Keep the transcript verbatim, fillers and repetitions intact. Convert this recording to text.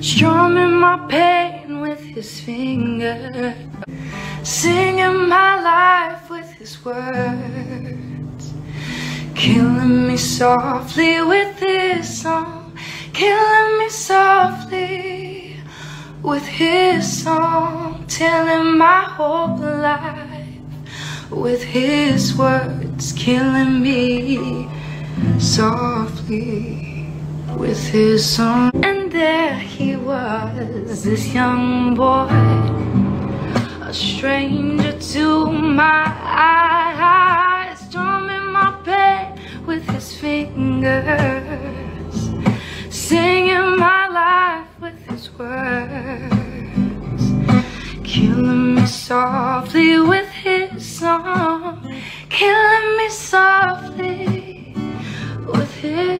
strumming my pain with his finger, singing my life with his words, killing me softly with his song, killing me softly with his song, telling my whole life with his words, killing me softly with his song. And there he was, this young boy, a stranger to my eyes, drumming my pain with his fingers, singing my life with his words, killing me softly with